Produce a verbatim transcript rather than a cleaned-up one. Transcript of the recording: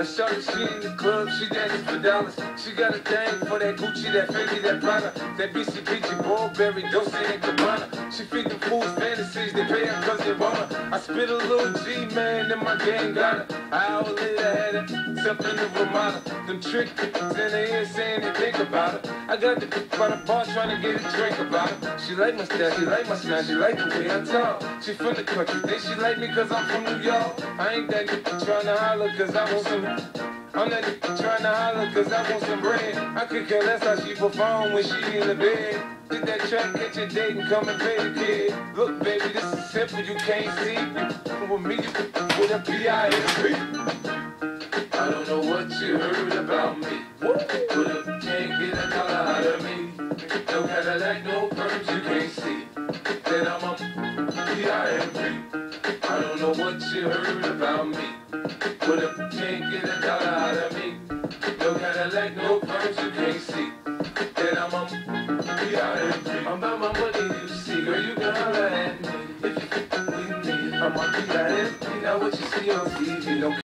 Now shorty, she in the club, she dancing for dollars. She got a thing for that Gucci, that Fendi, that Prada, that B C B G, Burberry, Dolce and Gabbana. She feed them fools fantasies, they pay her cause they want her. I spit a little G, man, and my gang got her. An hour later, I had her, something of Ramada. Them trick in the ear saying they think about her. I got the by the bar trying to get a drink about her. She like my style, she like my smile, she like the way I talk. She from the country, think she like me cause I'm from New York. I ain't that nigga trying to holler cause I want some. I'm that nigga trying to holler cause I want some bread. I could care less how she perform when she in the bed. Did that track, get your date and come and pay the kid. Look baby, this is simple, you can't see. You with me, you with a P I S P. I don't know what you heard about me, but if you can't get a dollar out of me, no Cadillac, no perms, you can't see that I'm a P I M P. I don't know what you heard about me, but if you can't get a dollar out of me, no Cadillac, no perms, you can't see that I'm a P I M P. I'm about my money, you see, girl, you can holler at me if you with me. I'm a P I M P. Now what you see on T V, no